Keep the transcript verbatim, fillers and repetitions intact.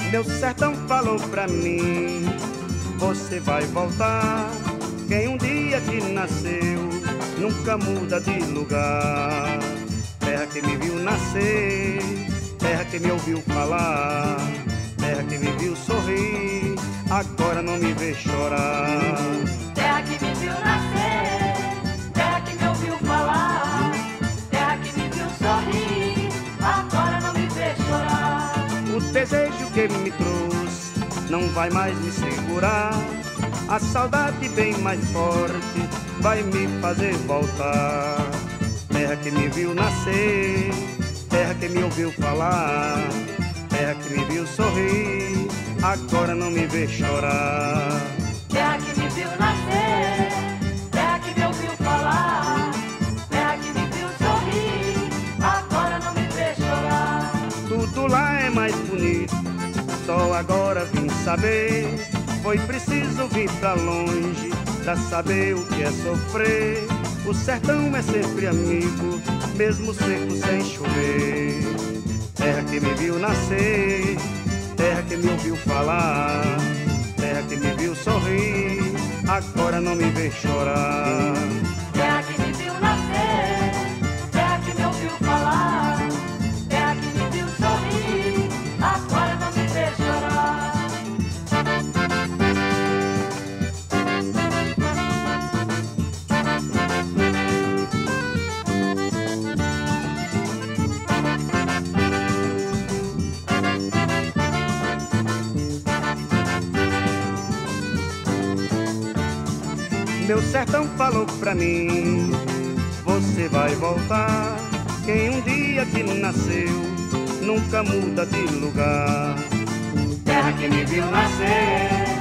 Meu sertão falou pra mim: você vai voltar. Quem um dia que nasceu nunca muda de lugar. Terra que me viu nascer, terra que me ouviu falar, terra que me viu sorrir, agora não me vê chorar. Terra que me viu nascer, terra que me ouviu falar, terra que me viu sorrir, agora não me vê chorar. O desejo que me trouxe não vai mais me segurar. A saudade bem mais forte vai me fazer voltar. Terra que me viu nascer, terra que me ouviu falar, terra que me viu sorrir, agora não me vê chorar. Terra que me viu nascer, terra que me ouviu falar, terra que me viu sorrir, agora não me vê chorar. Tudo lá é mais bonito, só agora vim saber. Foi preciso vir pra longe pra saber o que é sofrer. O sertão é sempre amigo, mesmo seco sem chover. Terra que me viu nascer, terra que me ouviu falar, terra que me viu sorrir, agora não me vê chorar. Terra que me viu nascer, terra que me ouviu falar, terra que me viu sorrir, agora não me vê chorar. Meu sertão falou pra mim: você vai voltar. Quem um dia que nasceu nunca muda de lugar. Terra que me viu nascer,